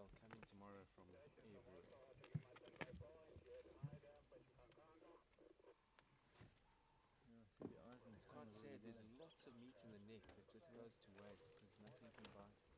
they'll come in tomorrow from everywhere. Yeah, I see the eyes and It's quite sad, there's lots of meat in the neck that just goes to waste because nothing can bite.